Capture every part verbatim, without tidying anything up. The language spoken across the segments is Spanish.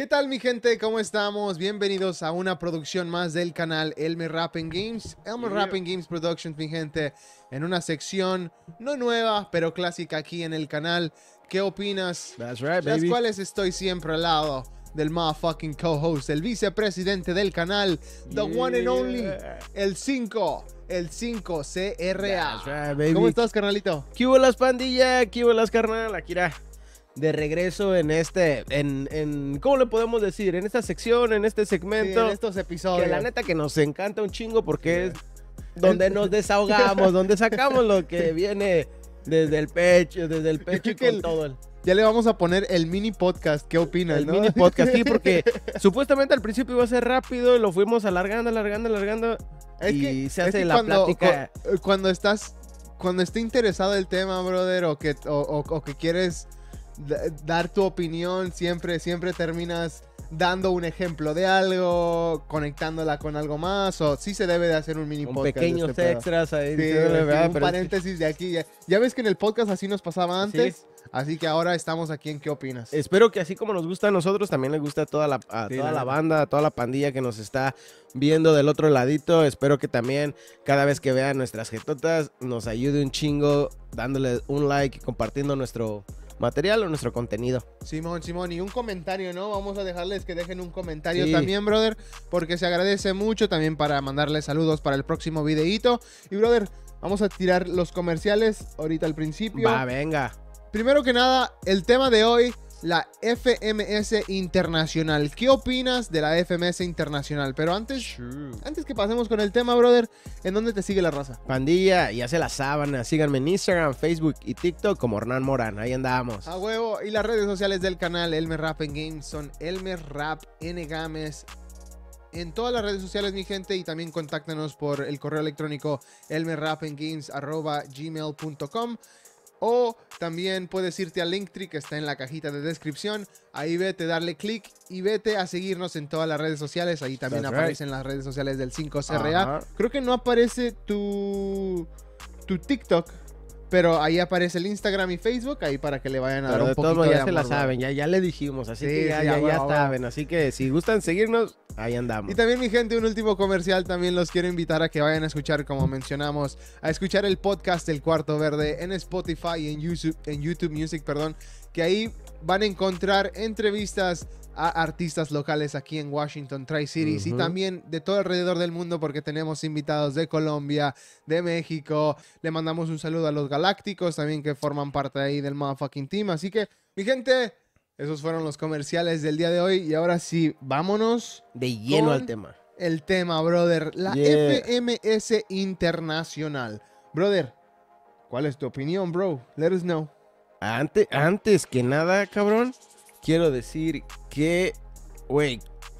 ¿Qué tal, mi gente? ¿Cómo estamos? Bienvenidos a una producción más del canal Elmer Rapping Games. Elmer Yeah. Rapping Games Productions, mi gente, en una sección no nueva, pero clásica aquí en el canal. ¿Qué opinas? That's right, Las baby. cuales estoy siempre al lado del motherfucking co-host, el vicepresidente del canal, the one and only, Yeah. el cinco, el cinco C R A. That's right, baby. ¿Cómo estás, carnalito? ¿Qué hubo las pandillas? ¿Qué hubo las carnal? Akira. De regreso en este, en, en, ¿cómo le podemos decir? En esta sección, en este Sí, segmento. en estos episodios. Que la neta que nos encanta un chingo porque es donde nos desahogamos, donde sacamos lo que viene desde el pecho, desde el pecho y creo que con el- todo el, Ya le vamos a poner el mini podcast. ¿Qué opinas, el no? mini podcast. Sí, porque supuestamente al principio iba a ser rápido y lo fuimos alargando, alargando, alargando. Es y que, se es hace que la cuando, plática. cu- cuando estás, cuando esté interesado el tema, brother, o que, o, o- o que quieres da- dar tu opinión, siempre, siempre terminas dando un ejemplo de algo, conectándola con algo más, o sí se debe de hacer un mini Con podcast. de pequeños este pedo. extras ahí. Sí, diciéndole, sí, ¿verdad? un Pero es que- paréntesis de aquí. Ya, ya ves que en el podcast así nos pasaba antes, así que ahora estamos aquí en ¿Qué opinas? Espero que así como nos gusta a nosotros, también les gusta a toda la, a Sí, toda la la neta. banda, a toda la pandilla que nos está viendo del otro ladito. Espero que también cada vez que vean nuestras jetotas nos ayude un chingo dándole un like y compartiendo nuestro material o nuestro contenido. Simón, Simón, y un comentario, ¿no? Vamos a dejarles que dejen un comentario Sí. también, brother, porque se agradece mucho también para mandarles saludos para el próximo videíto. Y, brother, vamos a tirar los comerciales ahorita al principio. Va, venga. Primero que nada, el tema de hoy, la F M S Internacional. ¿Qué opinas de la F M S Internacional? Pero antes, antes que pasemos con el tema, brother, ¿en dónde te sigue la raza? Pandilla, ya se la sábana. Síganme en Instagram, Facebook y TikTok como Hernán Morán. Ahí andamos. A huevo. Y las redes sociales del canal Elmer Rapping Games son Elmer Rap N Games en todas las redes sociales, mi gente, y también contáctanos por el correo electrónico elmerrappinggames arroba gmail punto com, o también puedes irte al Linktree que está en la cajita de descripción. Ahí vete, darle clic y vete a seguirnos en todas las redes sociales. Ahí también That's aparecen las redes sociales del cinco C R A. Ajá. Creo que no aparece tu, tu TikTok, pero ahí aparece el Instagram y Facebook, ahí para que le vayan a dar Pero un de todos poquito modos de ya se la amor, bro. saben, ya, ya le dijimos, así Sí, que ya, sí, ya, a ya huevo, a huevo. saben. Así que si gustan seguirnos, ahí andamos. Y también, mi gente, un último comercial. También los quiero invitar a que vayan a escuchar, como mencionamos, a escuchar el podcast El Cuarto Verde en Spotify y en YouTube, en YouTube Music, perdón, que ahí van a encontrar entrevistas a artistas locales aquí en Washington, Tri-Cities, y Ujú. también de todo alrededor del mundo, porque tenemos invitados de Colombia, de México. Le mandamos un saludo a los Galácticos también, que forman parte ahí del motherfucking team. Así que, mi gente, esos fueron los comerciales del día de hoy. Y ahora sí, vámonos De lleno con al tema. el tema, brother. La Yeah. F M S Internacional. Brother, ¿cuál es tu opinión, bro? Let us know. Antes, antes que nada, cabrón, quiero decir que, güey,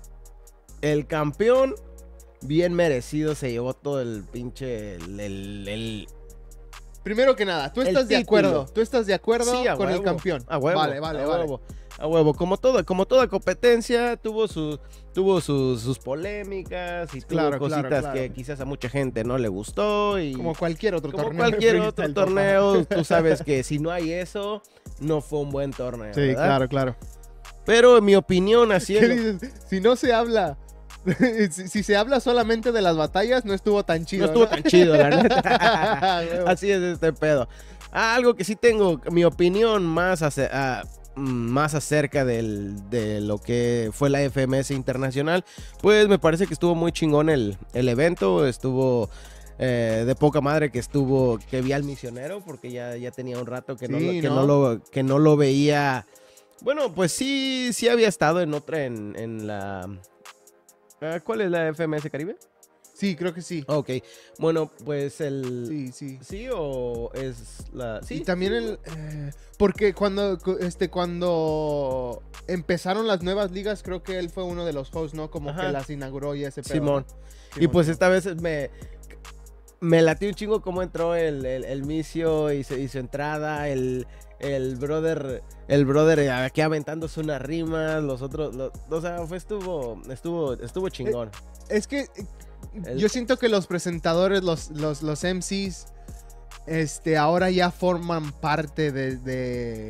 el campeón bien merecido se llevó todo el pinche, el, el- el- Primero que nada, ¿tú El estás de título. acuerdo? ¿Tú estás de acuerdo Sí, a con el huevo, campeón? a huevo, Vale, vale, a vale. huevo, a huevo. Como toda, como toda competencia, tuvo, su, tuvo sus, sus polémicas y tuvo Claro, claro, cositas claro. que quizás a mucha gente no le gustó y Como cualquier otro como torneo. de cualquier otro freestyle, papá. torneo, tú sabes que si no hay eso, no fue un buen torneo, Sí, ¿verdad? claro, claro. Pero en mi opinión, así ¿Qué en- dices? Si no se habla, si, si se habla solamente de las batallas, no estuvo tan chido. no estuvo tan chido, la neta. Huevo. Así es este pedo. Ah, algo que sí tengo, mi opinión más, ace- ah, mm, más acerca del- de lo que fue la F M S Internacional, pues me parece que estuvo muy chingón el, el evento, estuvo eh, de poca madre que estuvo, que vi al misionero, porque ya, ya tenía un rato que, no, Sí, lo- que, ¿no? no lo, que no lo veía. Bueno, pues sí, sí había estado en otra, en, en la... ah, ¿Cuál es la F M S Caribe? Sí, creo que sí. Ok, bueno, pues el... Sí, sí. ¿Sí o es la...? Sí. Y también el... eh, porque cuando, cu- este, cuando empezaron las nuevas ligas, creo que él fue uno de los hosts, ¿no? Como Ajá. que las inauguró y ese pedo, Simón. ¿no? Y pues esta vez me... Me latió un chingo cómo entró el, el, el Micio y, se- y su entrada, el, el brother, el brother aquí aventándose unas rimas, los otros, los- o sea, fue, estuvo, estuvo, estuvo chingón. Es que eh, El- yo siento que los presentadores, los, los, los M Cs, este, ahora ya forman parte de, de,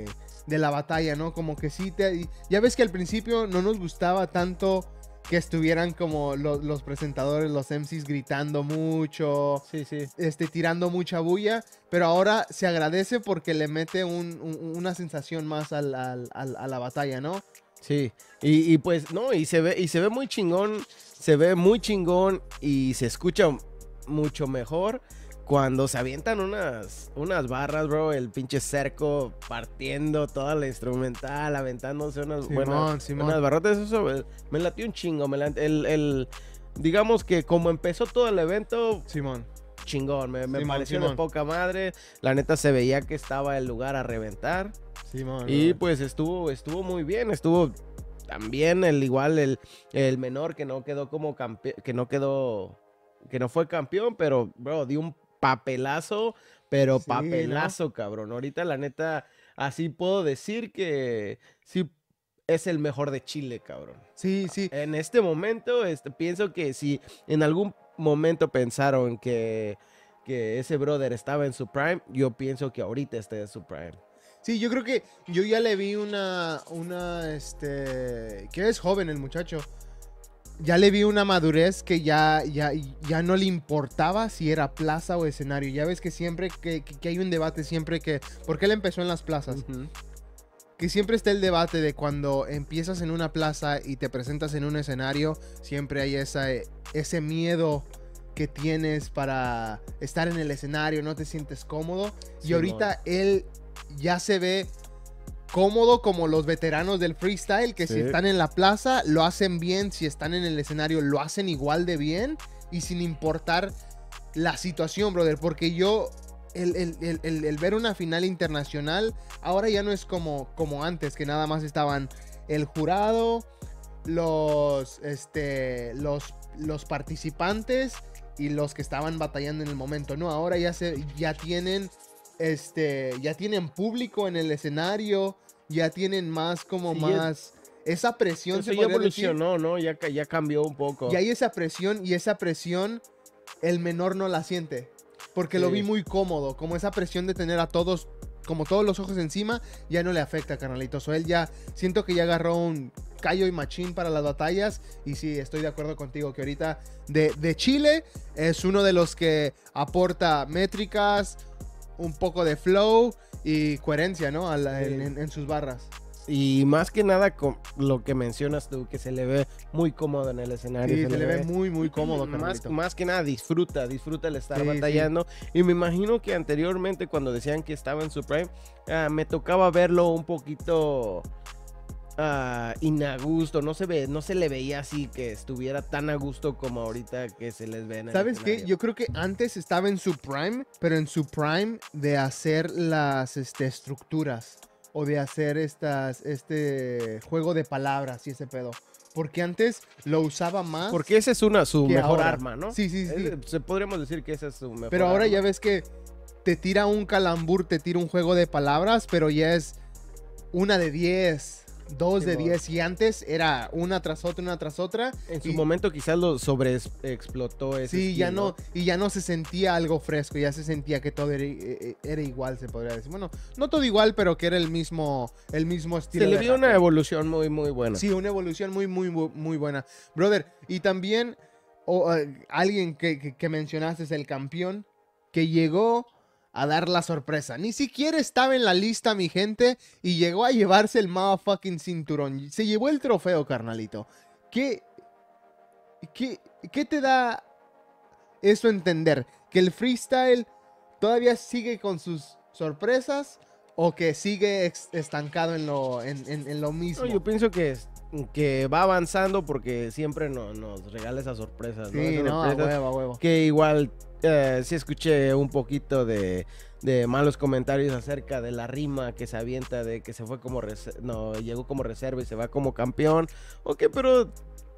de la batalla, ¿no? Como que sí te... Ya ves que al principio no nos gustaba tanto que estuvieran como los, los presentadores, los M Cs gritando mucho, Sí, sí. este, tirando mucha bulla, pero ahora se agradece porque le mete un, un, una sensación más al, al, al, a la batalla, ¿no? Sí, y, y pues no, y se ve, y se ve muy chingón, se ve muy chingón y se escucha mucho mejor cuando se avientan unas, unas barras, bro, el pinche cerco partiendo toda la instrumental, aventándose unas Simón, buenas, Simón. unas barrotas, eso me, me latió un chingo, me latió, el, el, digamos que como empezó todo el evento, Simón. chingón, me, me Simón, pareció Simón. de poca madre, la neta se veía que estaba el lugar a reventar. Simón. Y bro. pues estuvo, estuvo muy bien, estuvo también el igual el, el menor que no quedó como campeón, que no quedó, que no fue campeón, pero bro, dio un papelazo, pero Sí, papelazo, cabrón. Ahorita la neta, así puedo decir que sí es el mejor de Chile, cabrón. Sí, sí. En este momento, este, pienso que si en algún momento pensaron que, que ese brother estaba en su prime, yo pienso que ahorita está en su prime. Sí, yo creo que yo ya le vi una, una, este, que es joven el muchacho. Ya le vi una madurez que ya, ya, ya no le importaba si era plaza o escenario. Ya ves que siempre que, que, que hay un debate, siempre que... Porque él empezó en las plazas. Uh-huh. Que siempre está el debate de cuando empiezas en una plaza y te presentas en un escenario, siempre hay esa, ese miedo que tienes para estar en el escenario, no te sientes cómodo. Sí, y ahorita él ya se ve cómodo como los veteranos del freestyle, que sí. si están en la plaza lo hacen bien, si están en el escenario lo hacen igual de bien y sin importar la situación, brother, porque yo el, el, el, el, el ver una final internacional ahora ya no es como, como antes, que nada más estaban el jurado, los, este, los, los participantes y los que estaban batallando en el momento. No, ahora ya, se, ya tienen... Este, ya tienen público en el escenario, ya tienen más como sí, más es, esa presión. Eso ya evolucionó, decir. ¿no? Ya, ya cambió un poco. Y hay esa presión y esa presión el menor no la siente, porque sí. Lo vi muy cómodo, como esa presión de tener a todos, como todos los ojos encima, ya no le afecta, carnalito. So, él ya, siento que ya agarró un callo y machín para las batallas. Y sí, estoy de acuerdo contigo que ahorita de, de Chile es uno de los que aporta métricas, un poco de flow y coherencia, ¿no? La, sí. en, en, en sus barras. Y más que nada con lo que mencionas tú, que se le ve muy cómodo en el escenario. Sí, se, se le ve, ve muy, muy cómodo. Más, más que nada disfruta, disfruta el estar sí, batallando. Sí. Y me imagino que anteriormente cuando decían que estaba en su prime, uh, me tocaba verlo un poquito... Uh, inagusto, no se ve, no se le veía así que estuviera tan a gusto como ahorita que se les ve en el ¿Sabes escenario. qué? Yo creo que antes estaba en su prime, pero en su prime de hacer las este, estructuras o de hacer estas, este juego de palabras y ese pedo. Porque antes lo usaba más. Porque esa es una su mejor ahora. arma, ¿no? Sí, sí, sí. Es, se podríamos decir que esa es su mejor Pero ahora arma. ya ves que te tira un calambur, te tira un juego de palabras, pero ya es una de diez. Dos sí, de diez y antes era una tras otra, una tras otra. En su y, momento quizás lo sobreexplotó ese Sí, estilo. ya no, y ya no se sentía algo fresco, ya se sentía que todo era, era igual, se podría decir. Bueno, no todo igual, pero que era el mismo, el mismo estilo. Se le vio una evolución muy, muy buena. Sí, una evolución muy, muy, muy buena. Brother, y también oh, uh, alguien que, que, que mencionaste es el campeón, que llegó a dar la sorpresa. Ni siquiera estaba en la lista, mi gente, y llegó a llevarse el motherfucking cinturón. Se llevó el trofeo, carnalito. ¿Qué, qué, qué te da eso a entender? ¿Que el freestyle todavía sigue con sus sorpresas o que sigue estancado en lo, en, en, en lo mismo? No, yo pienso que, que va avanzando porque siempre no, nos regala esas sorpresas. Sí, ¿no? Esas no, sorpresas a huevo, a huevo. Que igual... Uh, sí escuché un poquito de, de malos comentarios acerca de la rima que se avienta de que se fue como no llegó como reserva y se va como campeón. Ok, pero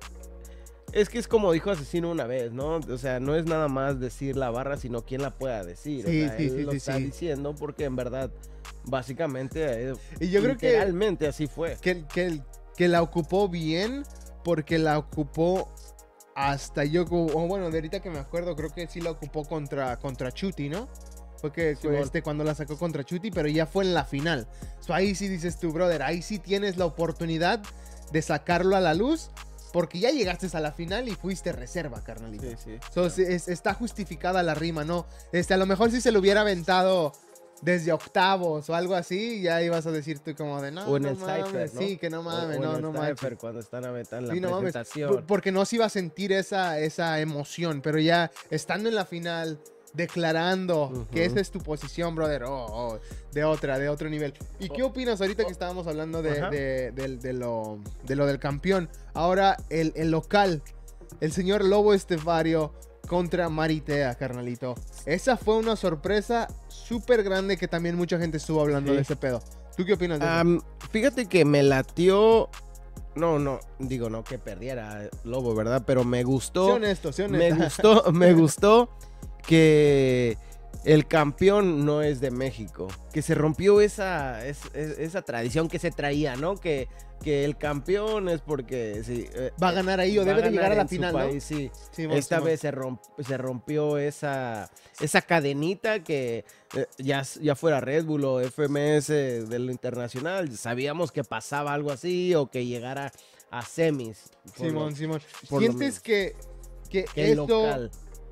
es que es como dijo Asesino una vez, ¿no? O sea, no es nada más decir la barra, sino quién la pueda decir. Sí, o sea, sí, él sí, lo sí, está sí. diciendo porque en verdad, básicamente, y yo creo que realmente así fue. Que, que, que la ocupó bien porque la ocupó hasta yo, o bueno, de ahorita que me acuerdo, creo que sí la ocupó contra, contra Chuti, ¿no? Fue que fue este, cuando la sacó contra Chuti, pero ya fue en la final. So, ahí sí dices tú, brother, ahí sí tienes la oportunidad de sacarlo a la luz, porque ya llegaste a la final y fuiste reserva, carnalito. Sí, sí. So, claro. es, está justificada la rima, ¿no? Este, a lo mejor si se lo hubiera aventado desde octavos o algo así, ya ibas a decir tú como de no, o en no el mames, Cypher, ¿no? sí, que no mames, o, o no, en no el mames. Cypher, cuando están aventando Sí, la no mames, presentación. porque no se iba a sentir esa, esa emoción, pero ya estando en la final, declarando Uh-huh. que esa es tu posición, brother, oh, oh, de otra, de otro nivel. ¿Y qué opinas ahorita que estábamos hablando de, Ajá. de, de, de lo, de lo del campeón? Ahora el, el local, el señor Lobo Estefario contra Maritea, carnalito. Esa fue una sorpresa súper grande que también mucha gente estuvo hablando Sí. de ese pedo. ¿Tú qué opinas de Um, fíjate que me latió. No, no, digo no que perdiera Lobo, ¿verdad? Pero me eso? gustó. Sé honesto, sé me honesto. gustó, me gustó que el campeón no es de México. Que se rompió esa, es, es- esa tradición que se traía, ¿no? Que, que el campeón es porque sí, eh, Va a ganar ahí o va debe de ganar llegar a la en su final, ¿no? país, sí. Simón, Esta Simón. vez se, romp- se rompió esa, esa cadenita que eh, ya, ya fuera Red Bull o F M S de lo internacional, sabíamos que pasaba algo así o que llegara a semis. por Simón, lo- Simón. por lo ¿Sientes mismo. que, que, que el esto local.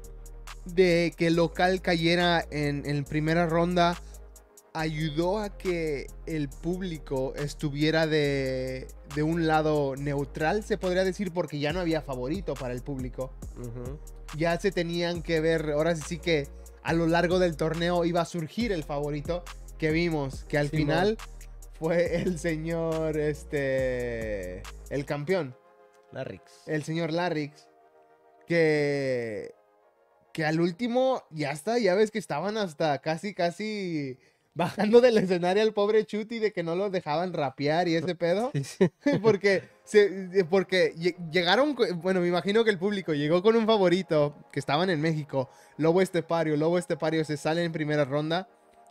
de que el local cayera en, en primera ronda ayudó a que el público estuviera de, de un lado neutral, se podría decir, porque ya no había favorito para el público? Ujú. Ya se tenían que ver, ahora sí que a lo largo del torneo iba a surgir el favorito, que vimos que al Simón. final fue el señor, este, el campeón. Larrix. El señor Larrix, que, que al último ya está, ya ves que estaban hasta casi, casi bajando del escenario al pobre Chuti de que no lo dejaban rapear y ese pedo. Sí, sí. Porque, se, porque lle- llegaron, co- bueno, me imagino que el público llegó con un favorito que estaban en México, Lobo Estepario. Lobo Estepario se sale en primera ronda.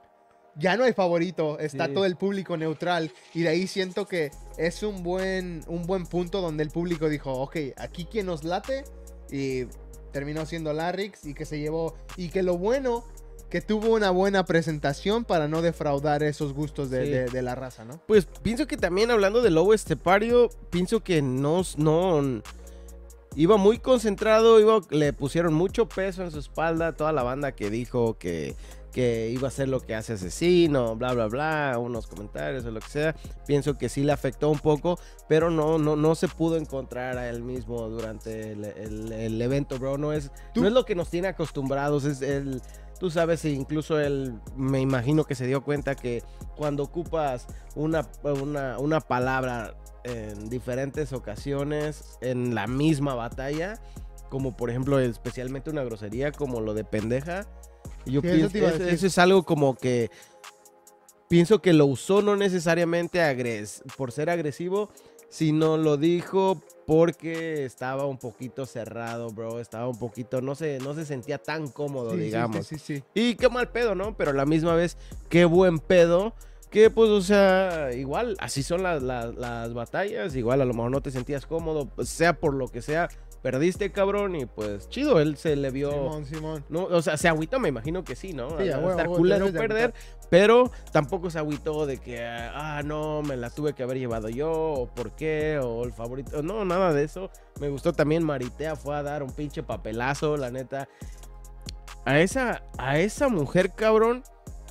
Ya no hay favorito, está Sí. todo el público neutral. Y de ahí siento que es un buen, un buen punto donde el público dijo, ok, aquí quien nos late. Y terminó siendo Larrix y que se llevó. Y que lo bueno, que tuvo una buena presentación para no defraudar esos gustos de, Sí. de- de la raza, ¿no? Pues pienso que también hablando de Lobo Estepario, pienso que no, no iba muy concentrado, iba, le pusieron mucho peso en su espalda, toda la banda que dijo que, que iba a ser lo que hace Asesino, bla, bla, bla, unos comentarios o lo que sea. Pienso que sí le afectó un poco, pero no, no, no se pudo encontrar a él mismo durante el, el- el evento, bro. No es, ¿Tú? no es lo que nos tiene acostumbrados, es el... Tú sabes, incluso él me imagino que se dio cuenta que cuando ocupas una, una, una palabra en diferentes ocasiones en la misma batalla, como por ejemplo especialmente una grosería como lo de pendeja, yo Sí, eso pienso te iba a eso, decir. eso es algo como que pienso que lo usó no necesariamente agres por ser agresivo, sino lo dijo porque estaba un poquito cerrado, bro, estaba un poquito, no se, no se sentía tan cómodo, Sí, sí, digamos. Sí, sí, sí. Y qué mal pedo, ¿no? Pero a la misma vez, qué buen pedo. Que pues, o sea, igual, así son las, las, las batallas. Igual a lo mejor no te sentías cómodo, pues, sea por lo que sea, perdiste, cabrón. Y pues chido, él se le vio. Simón, Simón. No, o sea, se agüitó, me imagino que sí, ¿no? Sí, a Va a huevo, estar a huevo, culero te debes de perder, pero tampoco se agüitó de que, ah, no, me la tuve que haber llevado yo, o por qué, o el favorito. No, nada de eso. Me gustó también Maritea, fue a dar un pinche papelazo, la neta. A esa, a esa mujer, cabrón,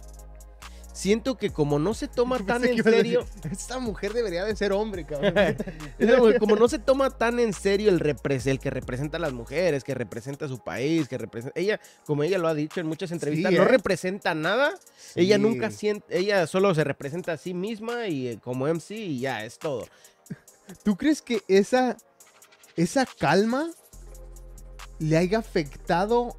siento que como no se toma Yo tan pensé que en ibas a serio, decir, esta mujer debería de ser hombre, cabrón. esa mujer, como no se toma tan en serio el, repres- el que representa a las mujeres, que representa a su país, que representa... Ella, como ella lo ha dicho en muchas entrevistas, Sí, no ¿eh? representa nada. Ella Sí. nunca siente... Ella solo se representa a sí misma y eh, como M C y ya, es todo. ¿Tú crees que esa, esa calma le haya afectado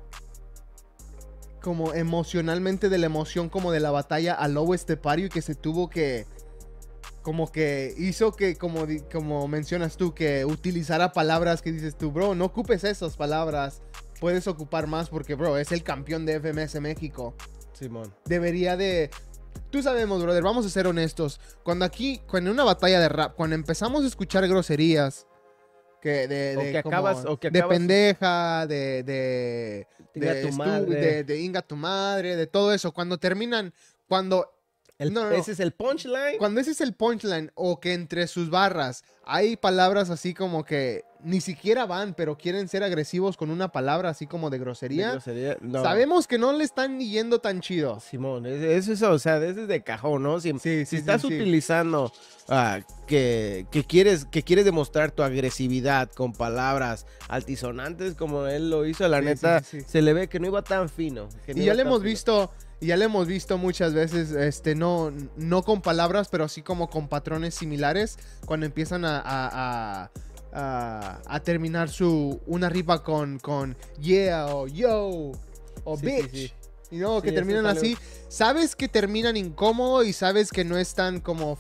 como emocionalmente de la emoción como de la batalla a Lobo Estepario y que se tuvo que como que hizo que como, di- como mencionas tú que utilizara palabras que dices tú, bro, no ocupes esas palabras, puedes ocupar más porque, bro, es el campeón de F M S México? Simón. Debería de... Tú sabemos, brother, vamos a ser honestos. Cuando aquí, cuando en una batalla de rap, cuando empezamos a escuchar groserías que de, O de que como- acabas- o que de acabas- pendeja, de, de, Inga de tu estu- madre. de- de inga tu madre, de todo eso. Cuando terminan, cuando, El- no, no, no. Ese es el punchline. cuando ese es el punchline o que entre sus barras hay palabras así como que ni siquiera van, pero quieren ser agresivos con una palabra así como de De grosería, grosería, no. sabemos que no le están ni yendo tan chido. Simón, es- eso es, o sea, eso es de cajón, ¿no? Si, Sí, si sí, estás sí, sí. utilizando ah, que, que, quieres, que quieres demostrar tu agresividad con palabras altisonantes como él lo hizo, la Sí, neta, sí, sí, sí. se le ve que no iba tan fino. que no Y iba ya le tan hemos fino. visto, y ya le hemos visto muchas veces, este, no, no con palabras, pero sí como con patrones similares, cuando empiezan a, a, a, a- a terminar su, una rifa con, con yeah o yo o Sí, sí, bitch. sí. Y no, Sí, que eso terminan es algo- así. Sabes que terminan incómodo y sabes que no están como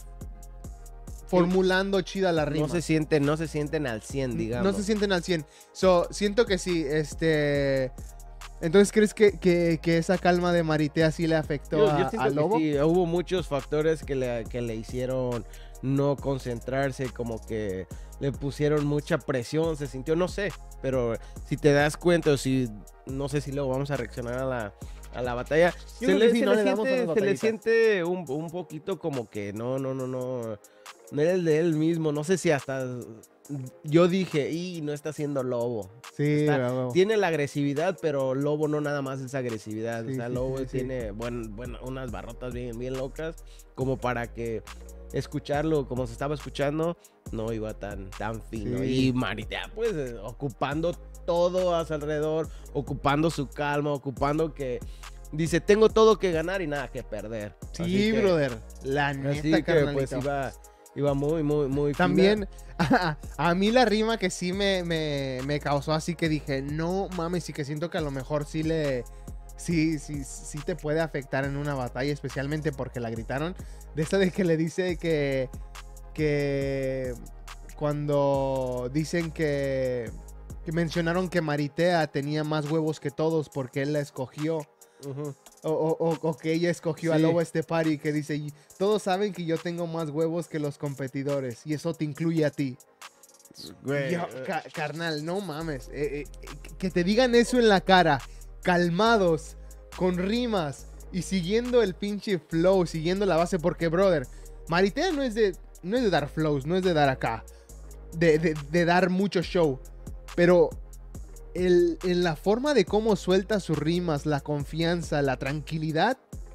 formulando chida la rima. No se sienten, no se sienten al cien, digamos. No se sienten al cien. So, siento que sí, este... Entonces, ¿crees que, que, que esa calma de Maritea sí le afectó Yo, a, yo siento a que Lobo? sí, hubo muchos factores que le, que le hicieron no concentrarse, como que le pusieron mucha presión, se sintió, no sé, pero si te das cuenta o si, no sé si luego vamos a reaccionar a la, a la batalla, se creo le, que sí, se no le le damos siente, una se le batallita. siente un, un poquito como que no, no, no, no, no era el de él mismo, no sé si hasta yo dije, y no está siendo Lobo. Sí, Está- a huevo. Tiene la agresividad, pero Lobo no nada más es agresividad. Sí, o sea, sí, Lobo sí, sí. tiene buen, buen- unas barrotas bien, bien locas, como para que escucharlo como se estaba escuchando no iba tan, tan fino. Sí. Y Maritea, pues, eh, ocupando todo a su alrededor, ocupando su calma, ocupando que dice, tengo todo que ganar y nada que perder. Sí, Así que- brother. La Así neta, que, pues, carnalito. iba, iba muy, muy, muy fina. También, a, a mí la rima que sí me, me, me causó así que dije, no mames, y que siento que a lo mejor sí le... Sí, sí, sí te puede afectar en una batalla, especialmente porque la gritaron. De esa de que le dice que... Que... Cuando dicen que... Que mencionaron que Maritea tenía más huevos que todos porque él la escogió. Ujú. O, o- o- o que ella escogió a Sí. Lobo este party, que dice, "Y todos saben que yo tengo más huevos que los competidores y eso te incluye a ti." Güey, Yo, eh, ca- carnal, no mames. eh, eh, eh, que te digan eso en la cara, calmados, con rimas y siguiendo el pinche flow, siguiendo la base, porque, brother, Maritea no es de, no es de dar flows, no es de dar acá, de, de- de dar mucho show, pero el, en la forma de cómo suelta sus rimas, la confianza, la tranquilidad,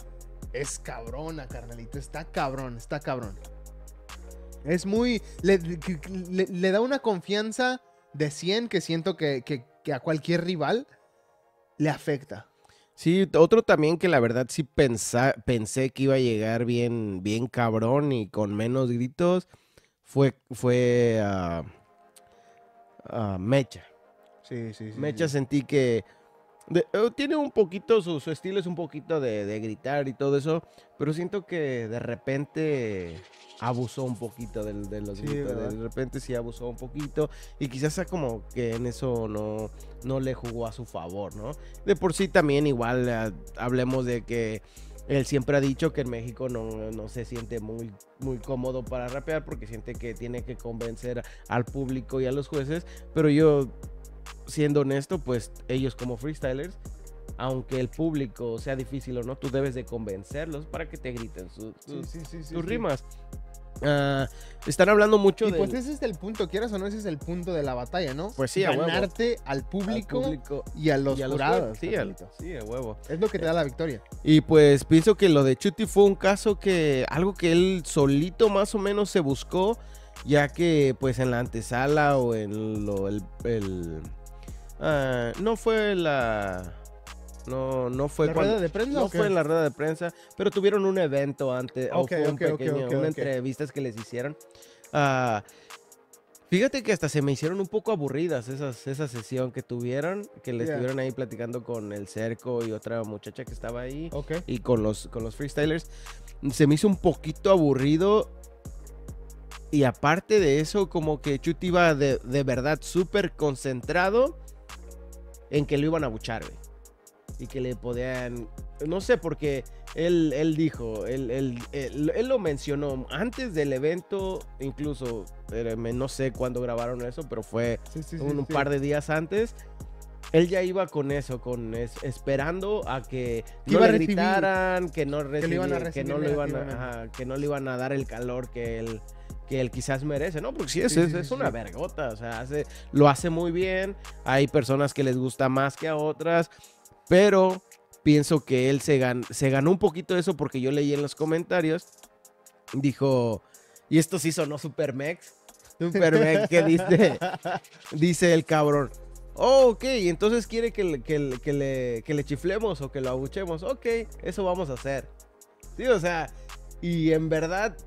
es cabrona, carnalito, está cabrón, está cabrón. Es muy... Le, le- le da una confianza de cien que siento que, que- que a cualquier rival le afecta. Sí, otro también que la verdad sí pensa- pensé que iba a llegar bien, bien cabrón y con menos gritos fue, fue ah, ah, Mecha. Sí, sí, sí. Mecha sentí que de- eh, tiene un poquito, su, su estilo es un poquito de, de gritar y todo eso, pero siento que de repente abusó un poquito del- de, los Sí, gritos, ¿verdad? de repente sí abusó un poquito y quizás sea como que en eso no, no le jugó a su favor, ¿no? De por sí también igual eh, hablemos de que él siempre ha dicho que en México no, no se siente muy, muy cómodo para rapear porque siente que tiene que convencer al público y a los jueces, pero yo, siendo honesto, pues ellos como freestylers, aunque el público sea difícil o no, tú debes de convencerlos para que te griten sus, Sí, sus- sí, sí, sí, tus sí. rimas. Ah, están hablando mucho Y de pues ese es el punto, quieras o no, ese es el punto de la batalla, ¿no? Pues sí, a huevo. ganarte al público, público y a los y a los jurados. jueces. Sí, al- carnalito. sí, a huevo. Es lo que te da la victoria. Y pues pienso que lo de Chuty fue un caso que, algo que él solito más o menos se buscó, ya que pues en la antesala o en lo, el, el- ah, no fue la, no, no fue ¿La cuando, rueda de prensa no o qué? fue en la rueda de prensa, pero tuvieron un evento antes, o Ok, fue un ok, ok, pequeño, ok, una ok. entrevistas que les hicieron. Ah, fíjate que hasta se me hicieron un poco aburridas esas, esa sesión que tuvieron, que le Yeah. estuvieron ahí platicando con el Cerco y otra muchacha que estaba ahí Ok. y con los, con los freestylers. Se me hizo un poquito aburrido. Y aparte de eso, como que Chuty iba de, de verdad súper concentrado en que lo iban a buchar, güey. Y que le podían no sé, porque él, él dijo, él, él, él, él lo mencionó antes del evento, incluso, eh, no sé cuándo grabaron eso, pero fue Sí, sí, sí, un, un sí. par de días antes. Él ya iba con eso, con es, esperando a que Que no iba a le recibir, gritaran, que no, que lo iban a recibi- que recibir no le iban a, negativamente. ajá, que no le iban a dar el calor que él, que él quizás merece, ¿no? Porque sí, es, Sí, es, sí, es sí, una sí. vergota, o sea, hace, lo hace muy bien. Hay personas que les gusta más que a otras, pero pienso que él se, gan, se ganó un poquito de eso porque yo leí en los comentarios, dijo, y esto sí sonó super mex, super mex, que dice, dice el cabrón, oh, ok, entonces quiere que le, que, le, que, le, que le chiflemos o que lo abuchemos, ok, eso vamos a hacer. Sí, o sea, y en verdad,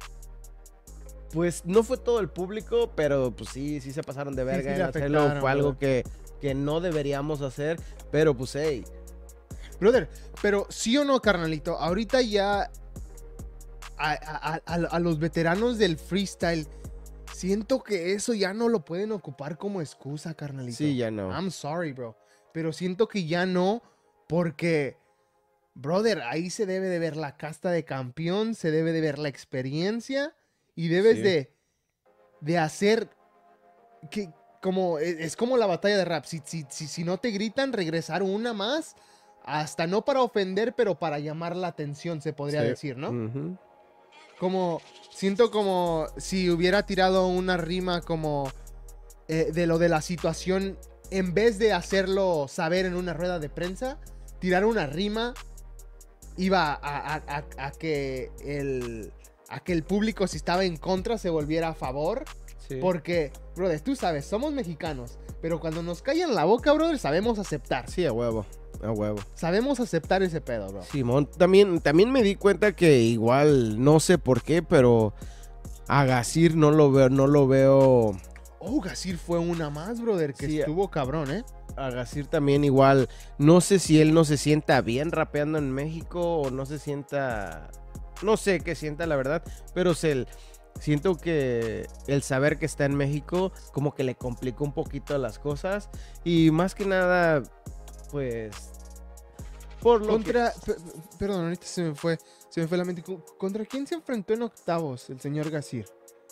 pues no fue todo el público, pero pues sí, sí se pasaron de Sí, verga sí en le hacerlo, afectaron, fue algo brother. que, que no deberíamos hacer, pero pues hey. Brother, pero sí o no, carnalito, ahorita ya a, a- a- a los veteranos del freestyle, siento que eso ya no lo pueden ocupar como excusa, carnalito. Sí, ya no. I'm sorry, bro. Pero siento que ya no, porque, brother, ahí se debe de ver la casta de campeón, se debe de ver la experiencia y debes Sí. de, de hacer que, como, es, es como la batalla de rap. Si, si, si, si no te gritan, regresar una más, hasta no para ofender, pero para llamar la atención, se podría Sí. decir, ¿no? Ujú. Como, siento como si hubiera tirado una rima como eh, de lo de la situación, en vez de hacerlo saber en una rueda de prensa, tirar una rima iba a, a- a- a que el, a que el público, si estaba en contra, se volviera a favor. Sí. Porque, brother, tú sabes, somos mexicanos, pero cuando nos callan la boca, brother, sabemos aceptar. Sí, a huevo, a huevo. Sabemos aceptar ese pedo, bro. Simón, también, también me di cuenta que igual, no sé por qué, pero a Gasir no lo veo, no lo veo. Oh, Gasir fue una más, brother, que Sí, estuvo cabrón, ¿eh? A Gasir también igual, no sé si él no se sienta bien rapeando en México o no se sienta, no sé qué sienta la verdad, pero se, siento que el saber que está en México como que le complicó un poquito las cosas y más que nada, pues, por lo Contra, que... pe- perdón, ahorita se me fue, se me fue la mente. Co- ¿Contra quién se enfrentó en octavos el señor Gasir?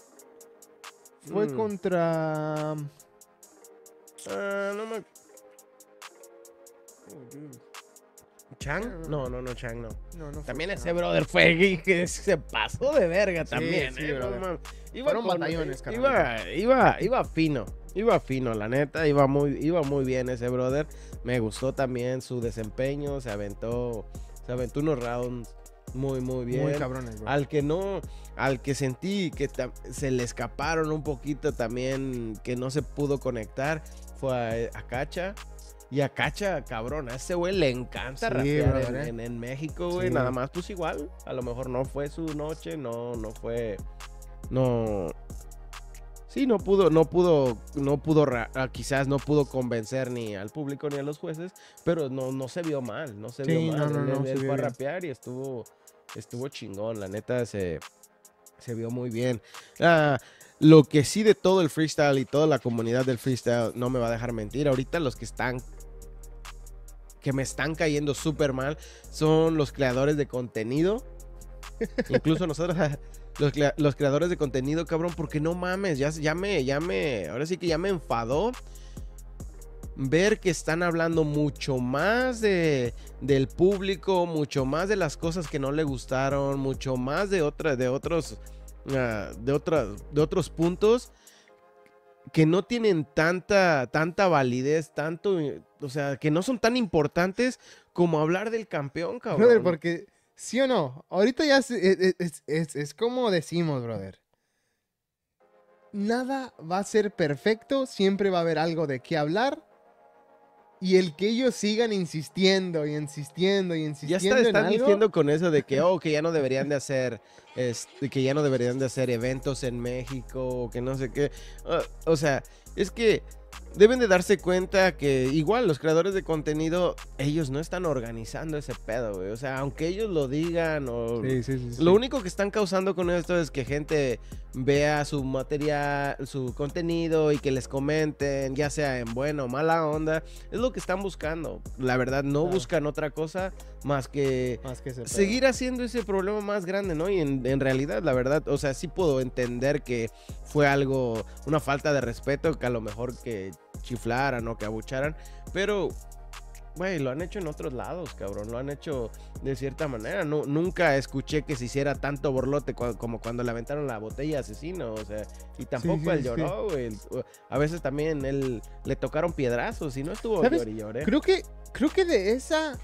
Fue Mm. contra... Ah, no me... ¿Chang? No, no, no, Chang no. No, no fue También Chang. ese brother fue que se pasó de verga Sí, también, sí, ¿eh? No brother. mames. Iba Fueron con- batallones, iba, carnalito. iba, iba fino, iba fino, la neta, iba muy, iba muy bien ese brother. Me gustó también su desempeño, se aventó, se aventó unos rounds muy, muy bien. Muy cabrones, bro. Al que no, al que sentí que ta- se le escaparon un poquito también, que no se pudo conectar, fue a, a Cacha. Y a Cacha, cabrón, a ese güey le encanta Sí, rapear brother, en, eh. en- en México, güey. Sí. Nada más, pues igual, a lo mejor no fue su noche, no, no fue, no... Sí, no pudo, no pudo, no pudo, ra- ah, quizás no pudo convencer ni al público ni a los jueces, pero no, no se vio mal, no se Sí, vio mal. no, no, Él, no, él- se él vio fue a bien. rapear y estuvo, estuvo chingón, la neta se, se vio muy bien. Ah, lo que sí de todo el freestyle y toda la comunidad del freestyle no me va a dejar mentir, ahorita los que están, que me están cayendo súper mal, son los creadores de contenido. Incluso nosotros, los, crea- los creadores de contenido, cabrón, porque no mames, ya, ya me, ya me, ahora sí que ya me enfadó ver que están hablando mucho más de, del público, mucho más de las cosas que no le gustaron, mucho más de, otra, de, otros, ah, de, otras, de otros puntos que no tienen tanta, tanta validez, tanto, o sea, que no son tan importantes como hablar del campeón, cabrón. Brother, porque, ¿sí o no? Ahorita ya es, es, es- es- es como decimos, brother. Nada va a ser perfecto, siempre va a haber algo de qué hablar. Y el que ellos sigan insistiendo y insistiendo y Ya insistiendo está, en están algo, diciendo con eso de que, oh, que ya no deberían de hacer, este, que ya no deberían de hacer eventos en México, o que no sé qué. Ah, o sea, es que deben de darse cuenta que igual los creadores de contenido, ellos no están organizando ese pedo, güey. O sea, aunque ellos lo digan o... Sí, sí, sí, sí. Lo único que están causando con esto es que gente vea su material, su contenido y que les comenten, ya sea en buena o mala onda. Es lo que están buscando. La verdad, no Claro. buscan otra cosa más que... Más que ese pedo. seguir haciendo ese problema más grande, ¿no? Y en, en realidad, la verdad, o sea, sí puedo entender que fue algo, una falta de respeto, que a lo mejor que chiflaran o que abucharan, pero, güey, lo han hecho en otros lados, cabrón, lo han hecho de cierta manera. No, nunca escuché que se hiciera tanto borlote cu- como cuando le aventaron la botella asesino, o sea, y tampoco sí, él sí. lloró, güey. A veces también él le tocaron piedrazos y no estuvo ¿Sabes? llor y lloré. Creo que, creo que de esa.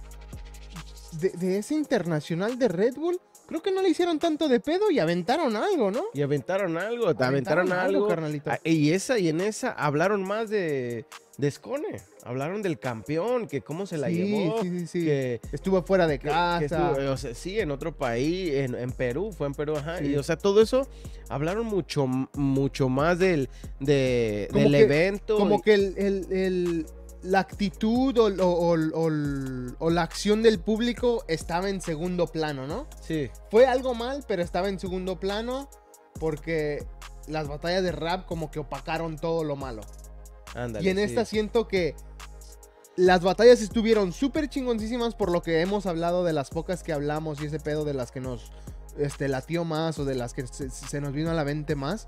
De, de ese internacional de Red Bull, creo que no le hicieron tanto de pedo y aventaron algo, ¿no? Y aventaron algo, te aventaron, algo. carnalito. Ah, Y esa, y en esa hablaron más de, de Scone. Hablaron del campeón, que cómo se la Sí, llevó. sí, sí, sí. Que, Estuvo fuera de que- casa. que estuvo, o sea, sí, en otro país, en, en Perú, fue en Perú, ajá. Sí. Y o sea, todo eso, hablaron mucho, mucho más del, de, Como del que- evento. Como y- que el, el- el- la actitud o, o- o- o- o la acción del público estaba en segundo plano, ¿no? Sí, Fue algo mal, pero estaba en segundo plano porque las batallas de rap como que opacaron todo lo malo. ándale. Y en sí. esta siento que las batallas estuvieron súper chingoncísimas por lo que hemos hablado de las pocas que hablamos y ese pedo de las que nos este, latió más o de las que se, se nos vino a la mente más.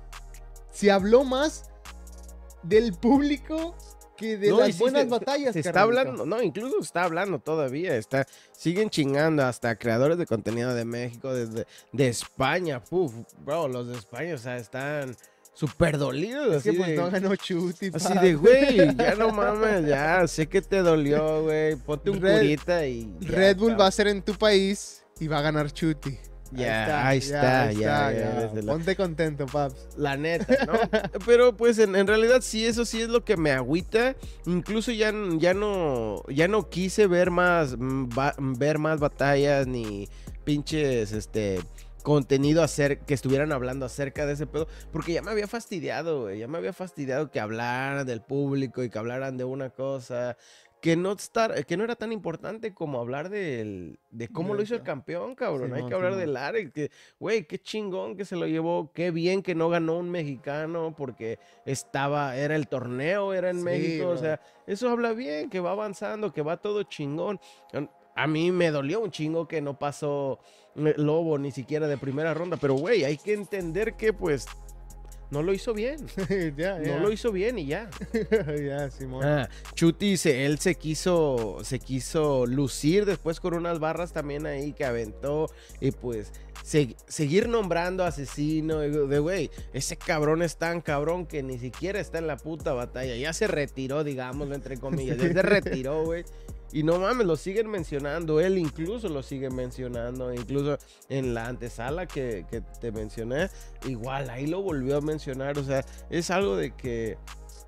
Se habló más del público que de No, y las sí buenas se- batallas. Se está carnalito. hablando, no, incluso está hablando todavía, está, siguen chingando hasta creadores de contenido de México, de, de, de España, puf, bro, los de España, o sea, están súper dolidos, Es así, que pues de, no ganó Chuti. así pa. de, güey, ya no mames, ya, sé que te dolió, güey, ponte un Red- curita y ya, Red Bull cabrón. va a ser en tu país y va a ganar Chuti. Ya, ahí está, ya, ya, desde la- Ponte contento, paps. La neta, ¿no? Pero pues en, en realidad sí, eso sí es lo que me agüita. Incluso ya, ya no ya no quise ver más mm, ba- ver más batallas ni pinches este contenido hacer que estuvieran hablando acerca de ese pedo, porque ya me había fastidiado, güey, ya me había fastidiado que hablaran del público y que hablaran de una cosa que no estar, que no era tan importante como hablar del, de cómo lo hizo el Neta. campeón, cabrón. Hay Simón, que hablar Simón. del Ares, que, güey, qué chingón que se lo llevó, qué bien que no ganó un mexicano porque estaba, era el torneo, era en Sí, México, o bro. sea, eso habla bien, que va avanzando, que va todo chingón. A mí me dolió un chingo que no pasó eh, Lobo ni siquiera de primera ronda, pero güey, hay que entender que pues no lo hizo bien, ya, ya. no lo hizo bien y ya. ya, Simón. Ah, Chuti, se, él se quiso, se quiso lucir después con unas barras también ahí que aventó y pues se- seguir nombrando asesino, y de güey, ese cabrón es tan cabrón que ni siquiera está en la puta batalla, ya se retiró, digámoslo entre comillas, ya se retiró, güey. Y no mames, lo siguen mencionando, él incluso lo sigue mencionando, incluso en la antesala que, que te mencioné, igual ahí lo volvió a mencionar, o sea, es algo de que,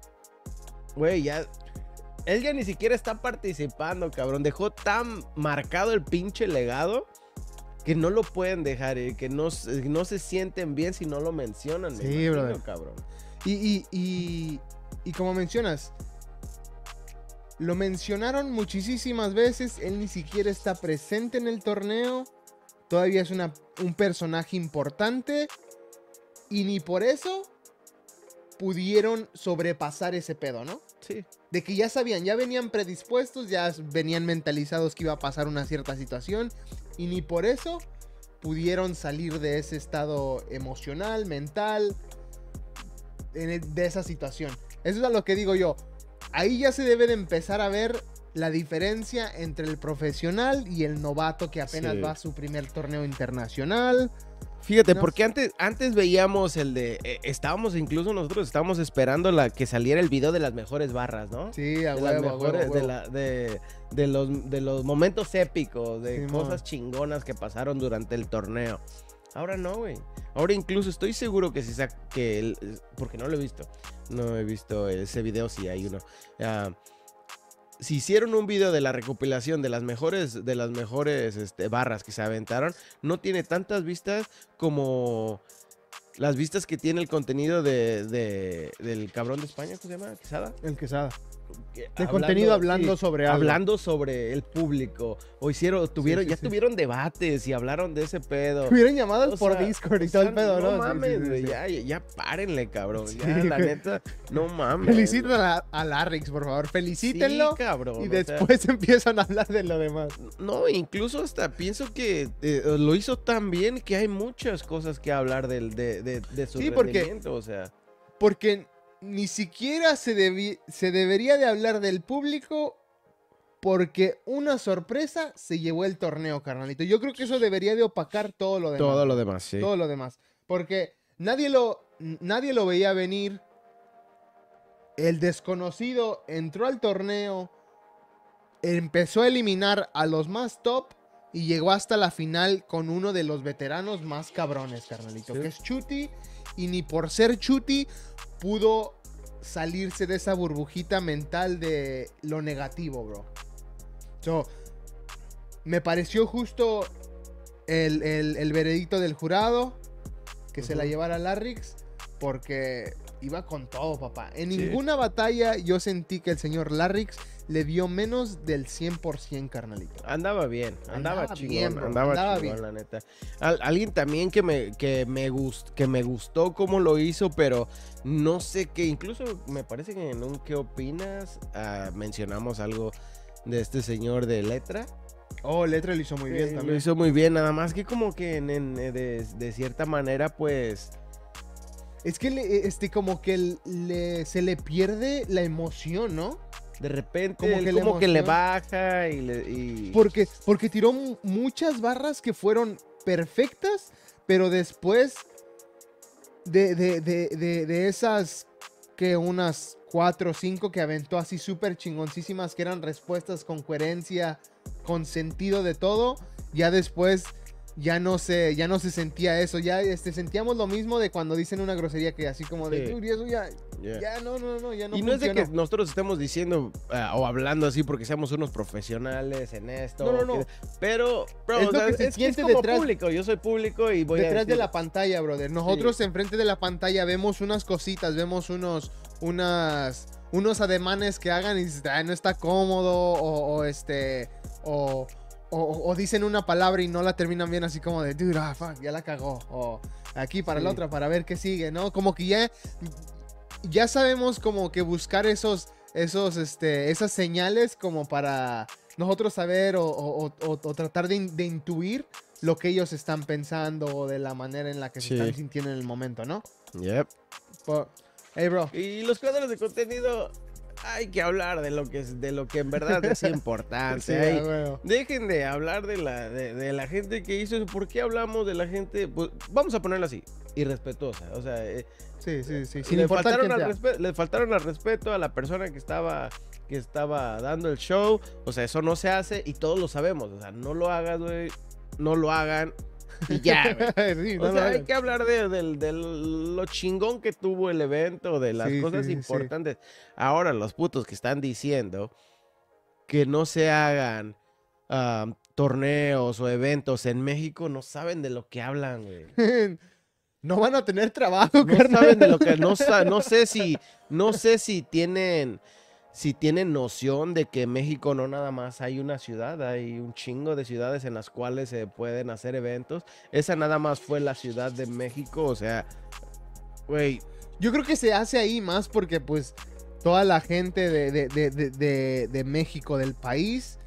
güey, ya, él ya ni siquiera está participando, cabrón, dejó tan marcado el pinche legado que no lo pueden dejar, eh, que no, se- no se sienten bien si no lo mencionan, me Sí, imagino, brother. cabrón. Y, y, y, y como mencionas, lo mencionaron muchísimas veces, él ni siquiera está presente en el torneo, todavía es una, un personaje importante y ni por eso pudieron sobrepasar ese pedo, ¿no? Sí. De que ya sabían, ya venían predispuestos, ya venían mentalizados que iba a pasar una cierta situación y ni por eso pudieron salir de ese estado emocional, mental, en e- de esa situación. Eso es a lo que digo yo. Ahí ya se debe de empezar a ver la diferencia entre el profesional y el novato que apenas Sí. va a su primer torneo internacional. Fíjate, No. porque antes, antes veíamos el de, eh, estábamos incluso nosotros estábamos esperando la que saliera el video de las mejores barras, ¿no? Sí, a de huevo, las a huevo, a mejores, de, huevo. la- de, de los, de los momentos épicos, de Simón. cosas chingonas que pasaron durante el torneo. Ahora no, güey. Ahora incluso estoy seguro que si sac que el- porque no lo he visto. No he visto ese video, si hay uno. Ah, si hicieron un video de la recopilación de las mejores, de las mejores este, barras que se aventaron, no tiene tantas vistas como las vistas que tiene el contenido de, de del cabrón de España, ¿cómo se llama? ¿Quesada? El Quesada. Que De hablando- contenido hablando sí, sobre algo. hablando sobre el público. O hicieron, tuvieron, sí, ya sí. tuvieron debates y hablaron de ese pedo. Tuvieron llamadas O por sea, Discord y o todo sea, el pedo, ¿no? No Sí, mames, sí, sí, güey, sí. ya, ya párenle, cabrón. Sí, Ya, la güey. neta, no mames. Feliciten a, a Larrix, por favor. Felicítenlo. Sí, cabrón. y o sea, después empiezan a hablar de lo demás. no, incluso hasta pienso que eh, lo hizo tan bien que hay muchas cosas que hablar del, de, de, de su Sí, porque- rendimiento, o sea. Porque ni siquiera se, debi- se debería de hablar del público porque una sorpresa se llevó el torneo, carnalito. Yo creo que eso debería de opacar todo lo demás. Todo lo demás, sí. Todo lo demás. Porque nadie lo, nadie lo veía venir. El desconocido entró al torneo, empezó a eliminar a los más top y llegó hasta la final con uno de los veteranos más cabrones, carnalito, Sí. que es Chuti. Y ni por ser Chuti pudo salirse de esa burbujita mental de lo negativo, bro. So, me pareció justo el, el- el veredicto del jurado que se la Ujú. llevara Larrix porque iba con todo, papá. En Sí. ninguna batalla yo sentí que el señor Larrix le dio menos del cien por ciento, carnalito. Andaba bien, andaba, Andaba chingón, bien, bro, andaba, andaba chingón, bien. la neta. Al- alguien también que me, que, me gust, que me gustó cómo lo hizo, pero no sé qué, incluso me parece que en un ¿qué opinas? Ah, mencionamos algo de este señor de Letra. Oh, Letra lo hizo muy bien Eh, Lo también. hizo muy bien, nada más que como que en- en- eh, de, de cierta manera, pues... Es que le- este, como que le, se le pierde la emoción, ¿no? De repente, Como él que la como que le emoción- baja y le... y- Porque, porque tiró mu- muchas barras que fueron perfectas, pero después de, de, de, de, de esas que unas cuatro o cinco que aventó así súper chingoncísimas, que eran respuestas con coherencia, con sentido de todo, ya después ya no se, ya no se sentía eso, ya este, sentíamos lo mismo de cuando dicen una grosería que así como de, Sí. "Uy, eso ya, Yeah. ya no, no, no, ya no y no es de que funcionó". nosotros estemos diciendo ah, o hablando así porque seamos unos profesionales en esto. No, no, o no. que- pero, bro, Es o lo sea, que se es, siente es como detrás- público. Yo soy público y voy a Detrás de decir- la pantalla, brother. Nosotros enfrente de la pantalla vemos unas cositas, vemos unos, unas, unos ademanes que hagan y dices, "Ay, no está cómodo", o, o este, o, o, o dicen una palabra y no la terminan bien, así como de, dude, ah, fuck, ya la cagó. O aquí para la Sí. otra, para ver qué sigue, ¿no? Como que ya, ya sabemos como que buscar esos, esos, este, esas señales como para nosotros saber o, o- o- o- o tratar de, in- de intuir lo que ellos están pensando o de la manera en la que Sí. se están sintiendo en el momento, ¿no? Yep. Po- hey, bro. Y los creadores de contenido, hay que hablar de lo que, es, de lo que en verdad es importante. Sí, Hay- ah, bueno. Dejen de hablar de la, de, de la gente que hizo eso. ¿Por qué hablamos de la gente? Pues, vamos a ponerlo así, irrespetuosa. O sea, eh, Sí, sí, sí. Sin le, importar faltaron quién al sea. respe- le faltaron al respeto a la persona que estaba, que estaba dando el show. O sea, eso no se hace y todos lo sabemos. O sea, no lo hagas, güey. No lo hagan. Y ya, güey. Sí, O no lo sea, hay hagan. que hablar de, del- de lo chingón que tuvo el evento, de las Sí, cosas sí, sí, sí. importantes. Ahora, los putos que están diciendo que no se hagan ah, torneos o eventos en México no saben de lo que hablan, güey. No van a tener trabajo, No carnal. saben de lo que no sa- no sé si no sé si tienen si tienen noción de que en México no nada más hay una ciudad, hay un chingo de ciudades en las cuales se pueden hacer eventos. Esa nada más fue la Ciudad de México, o sea, güey, Yo creo que se hace ahí más porque, pues, toda la gente de, de- de- de- de- de México, del país,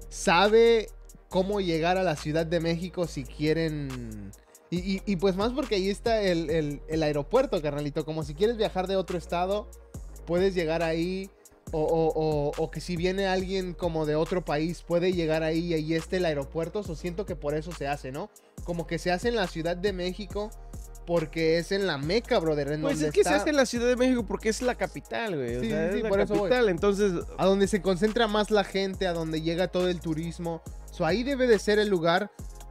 sabe cómo llegar a la Ciudad de México si quieren. Y, y- y, pues más porque ahí está el, el- el aeropuerto, carnalito. Como si quieres viajar de otro estado, puedes llegar ahí. O, o- o- o que si viene alguien como de otro país, puede llegar ahí y ahí está el aeropuerto. So, siento que por eso se hace, ¿no? Como que se hace en la Ciudad de México porque es en la Meca, brother. En pues donde es que se está- hace en la Ciudad de México porque es la capital, güey, o Sí, sea, sí, es sí, la por eso voy. capital, entonces a donde se concentra más la gente, a donde llega todo el turismo. So, ahí debe de ser el lugar.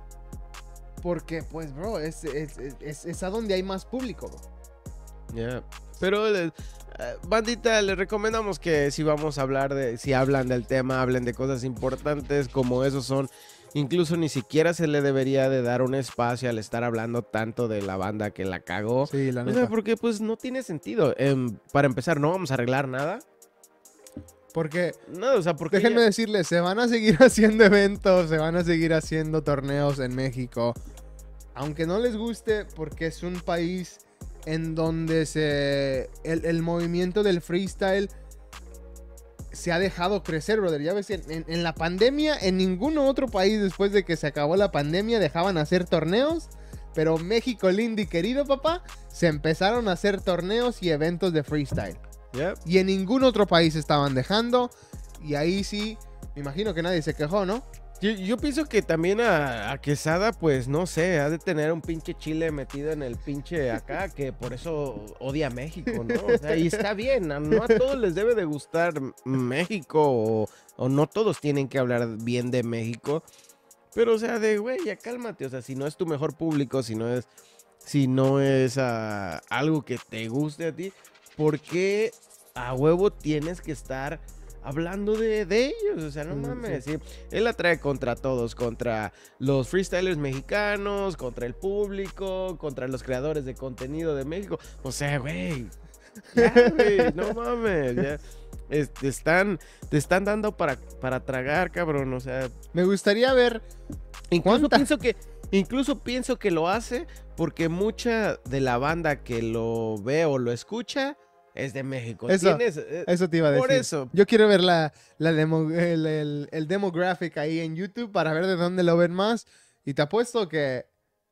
Porque, pues, bro, es, es, es, es a donde hay más público, bro. ya. Pero eh, Uh, bandita, les recomendamos que si vamos a hablar de, si hablan del tema, hablen de cosas importantes como esos son. Incluso ni siquiera se le debería de dar un espacio al estar hablando tanto de la banda que la cagó. Sí, la O neta. sea, porque pues no tiene sentido. Eh, para empezar, no vamos a arreglar nada. Porque, No, o sea, porque déjenme ya... decirles, se van a seguir haciendo eventos, se van a seguir haciendo torneos en México. Aunque no les guste, porque es un país en donde se el, el movimiento del freestyle se ha dejado crecer, brother. Ya ves, en, en, en la pandemia, en ningún otro país después de que se acabó la pandemia dejaban hacer torneos. Pero México lindo y querido, papá, se empezaron a hacer torneos y eventos de freestyle. Yep. Y en ningún otro país estaban dejando. Y ahí sí, me imagino que nadie se quejó, ¿no? Yo, yo pienso que también a, a Quesada, pues no sé, ha de tener un pinche chile metido en el pinche acá, que por eso odia a México, ¿no? O sea, y está bien, a- no a todos les debe de gustar México, o, o no todos tienen que hablar bien de México. Pero, o sea, de güey, ya cálmate, o sea, si no es tu mejor público, si no es, si no es ah, algo que te guste a ti, ¿por qué a huevo tienes que estar hablando de, de ellos? O sea, no Mm, mames. Sí. Él la trae contra todos, contra los freestylers mexicanos, contra el público, contra los creadores de contenido de México. O sea, güey, ya, güey, no mames, ya. Es- te están, te están dando para, para tragar, cabrón. O sea, Me gustaría ver. incluso ¿Cuánta? pienso que, incluso pienso que lo hace porque mucha de la banda que lo ve o lo escucha es de México. Eso, Tienes, eh, Eso te iba a decir. por eso. Yo quiero ver la, la demo- el, el, el demographic ahí en YouTube para ver de dónde lo ven más. Y te apuesto que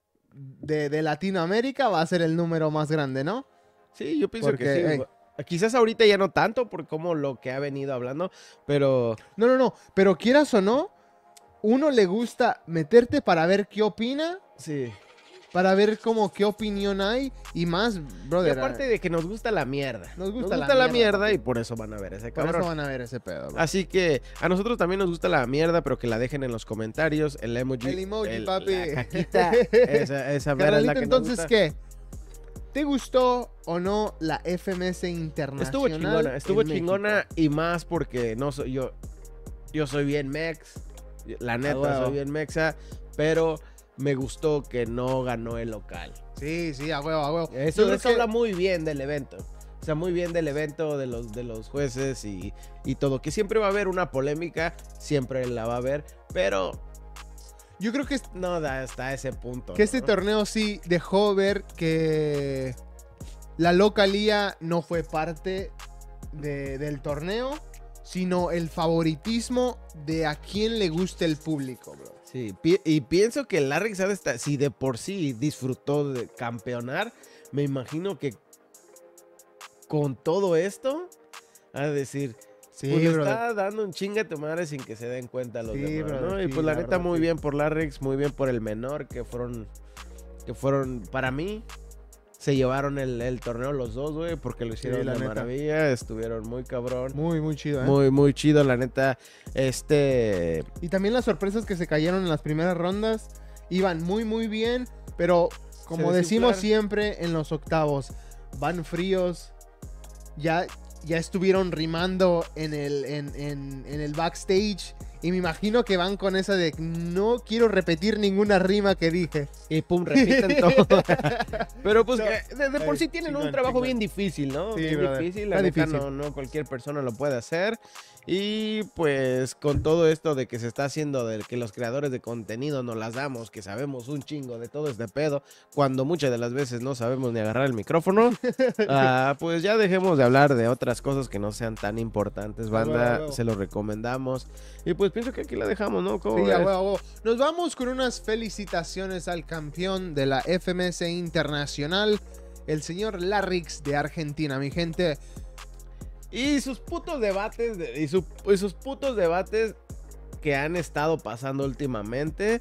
de, de Latinoamérica va a ser el número más grande, ¿no? Sí, yo pienso Porque, que sí. hey. güey. Quizás ahorita ya no tanto por como lo que ha venido hablando, pero No, no, no. Pero quieras o no, uno le gusta meterte para ver qué opina, sí. para ver cómo qué opinión hay y más, Y brother. aparte de que nos gusta la mierda. Nos gusta la la mierda, mierda papi. y por eso van a ver ese por cabrón. eso van a ver ese pedo, bro. Así que a nosotros también nos gusta la mierda, pero que la dejen en los comentarios, el emoji. El emoji, papi. La caquita, esa, esa mera es Carnalito, la que nos entonces, gusta. ¿qué? ¿Te gustó o no la F M S Internacional? Estuvo chingona, estuvo en chingona México? y más porque no soy yo. Yo soy bien mex. La neta, huevo. soy bien mexa, pero me gustó que no ganó el local. Sí, sí, a huevo, a huevo. Eso, Yo creo eso que- habla muy bien del evento. O sea, muy bien del evento, de los, de los jueces y, y todo. Que siempre va a haber una polémica, siempre la va a haber, pero Yo creo que, es- no da hasta ese punto. que este ¿no? torneo sí dejó ver que la localía no fue parte de- del torneo, sino el favoritismo de a quién le gusta el público, bro. Sí, pi- y pienso que Larry Quesada está, si de por sí disfrutó de campeonar, me imagino que con todo esto, a decir, Sí, pues le brother. está dando un chinga a tu madre sin que se den cuenta los Sí, demás, brother, ¿no? Y sí, pues la, la neta, verdad, muy sí. bien por Larryx, muy bien por el menor, que fueron, que fueron, para mí, se llevaron el, el torneo los dos, güey, porque lo hicieron la de neta. maravilla, estuvieron muy cabrón. Muy, muy chido, ¿eh? Muy, muy chido, la neta. Este. Y también las sorpresas que se cayeron en las primeras rondas iban muy, muy bien, pero como Se decimos desinflaron. siempre en los octavos, van fríos, ya, ya estuvieron rimando en el, en, en- en el backstage y me imagino que van con esa de no quiero repetir ninguna rima que dije. Y pum, repiten todo. Pero pues No, eh, de, de por eh, sí tienen chingón, un trabajo chingón. bien difícil, ¿no? Sí, bien brother, difícil, la está neta difícil. no, no cualquier persona lo puede hacer. Y pues con todo esto de que se está haciendo, de que los creadores de contenido nos las damos, que sabemos un chingo de todo este pedo, cuando muchas de las veces no sabemos ni agarrar el micrófono, ah, pues ya dejemos de hablar de otras cosas que no sean tan importantes, banda, huevo, a huevo. se lo recomendamos. Y pues pienso que aquí la dejamos, ¿no? ¿Cómo Sí, a ves? huevo, a huevo. Nos vamos con unas felicitaciones al campeón de la F M S Internacional, el señor Larrix de Argentina, mi gente. Y sus putos debates, de- y, su- y sus putos debates que han estado pasando últimamente.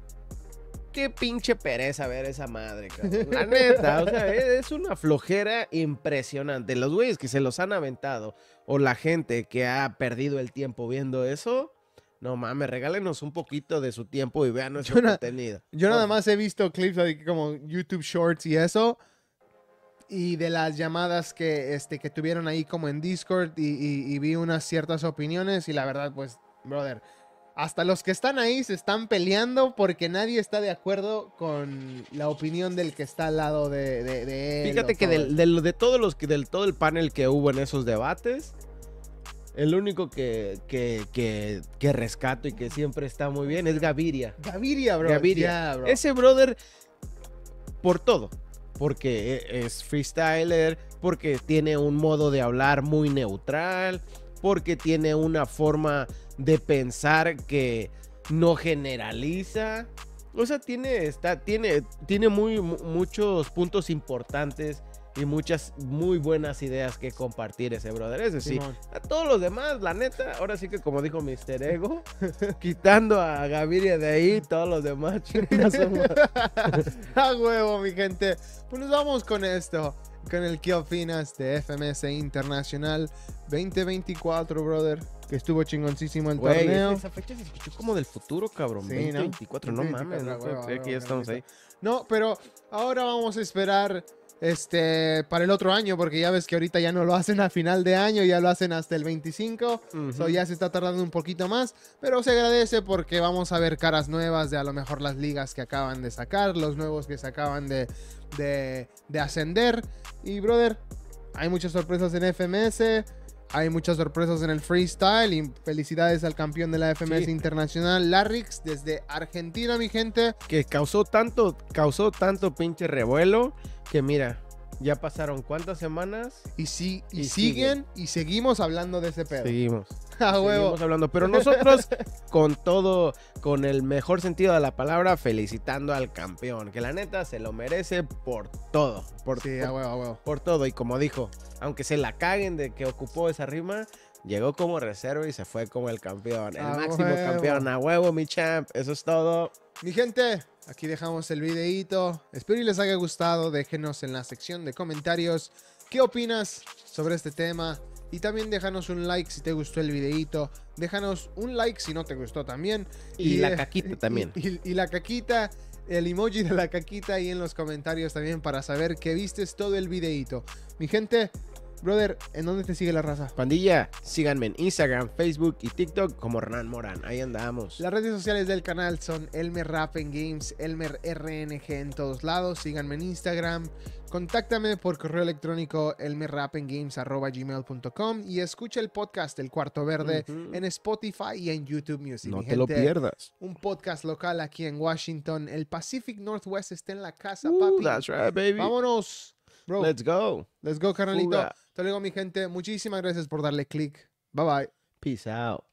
Qué pinche pereza ver esa madre, cabrón. La neta, o sea, es una flojera impresionante. Los güeyes que se los han aventado, o la gente que ha perdido el tiempo viendo eso, no mames, regálenos un poquito de su tiempo y vean nuestro Yo na- contenido. Yo nada Oh, más he visto clips de como YouTube Shorts y eso. y de las llamadas que, este, que tuvieron ahí como en Discord y, y- y vi unas ciertas opiniones y la verdad, pues, brother, hasta los que están ahí se están peleando porque nadie está de acuerdo con la opinión del que está al lado de, de, de él. Fíjate o que todo del, eso. del- de todos los que del todo el panel que hubo en esos debates, el único que, que, que, que rescato y que siempre está muy bien es Gaviria. Gaviria, bro. Gaviria. ya, bro. Ese brother, por todo. Porque e- es freestyler, porque tiene un modo de hablar muy neutral, porque tiene una forma de pensar que no generaliza. O sea, tiene, está, tiene, tiene muy, mu- muchos puntos importantes y muchas muy buenas ideas que compartir ese brother. Es decir, Simón. a todos los demás, la neta, ahora sí que como dijo mister Ego, quitando a Gaviria de ahí, todos los demás chingan a su madre. A huevo, mi gente. Pues nos vamos con esto. Con el ¿Qué opinas de F M S Internacional veinte veinticuatro, brother? Que estuvo chingoncísimo el Güey, torneo. esa fecha se escuchó como del futuro, cabrón. Sí, veinte ¿no? veinticuatro, no mames, no a puedo huevo, a creer que ya huevo, estamos ahí. carnalito. No, pero ahora vamos a esperar este para el otro año, porque ya ves que ahorita ya no lo hacen a final de año, ya lo hacen hasta el veinticinco. Ujú. So ya se está tardando un poquito más, pero se agradece porque vamos a ver caras nuevas de a lo mejor las ligas que acaban de sacar, los nuevos que se acaban de, de, de ascender. Y brother, hay muchas sorpresas en F M S, hay muchas sorpresas en el freestyle y felicidades al campeón de la F M S Sí. Internacional, Larrix, desde Argentina, mi gente. Que causó tanto, causó tanto pinche revuelo que mira, ya pasaron cuántas semanas. Y, sí, y, Y siguen y seguimos hablando de ese pedo. Seguimos. A huevo. Seguimos hablando, pero nosotros con todo, con el mejor sentido de la palabra, felicitando al campeón, que la neta se lo merece por todo, por, Sí, por, a huevo, a huevo. por todo. Y como dijo, aunque se la caguen de que ocupó esa rima, llegó como reserva y se fue como el campeón, el A máximo huevo. campeón, a huevo, mi champ, eso es todo. Mi gente, aquí dejamos el videíto. Espero y les haya gustado. Déjenos en la sección de comentarios qué opinas sobre este tema. Y también déjanos un like si te gustó el videíto. Déjanos un like si no te gustó también. Y la eh, caquita también. Y, y- y la caquita, el emoji de la caquita ahí en los comentarios también para saber que vistes todo el videíto. Mi gente, brother, ¿en dónde te sigue la raza? Pandilla, síganme en Instagram, Facebook y TikTok como Hernán Morán. Ahí andamos. Las redes sociales del canal son Elmer Rap en Games, Elmer R N G en todos lados. Síganme en Instagram. Contáctame por correo electrónico elmerrapengames arroba gmail punto com y escucha el podcast El Cuarto Verde Ujú. en Spotify y en YouTube Music. No Mi te lo gente, pierdas. un podcast local aquí en Washington. El Pacific Northwest está en la casa, Uh, papi. that's right, baby. Vámonos, bro. Let's go. Let's go, carnalito. Fuga. Te lo digo, mi gente. Muchísimas gracias por darle click. Bye bye. Peace out.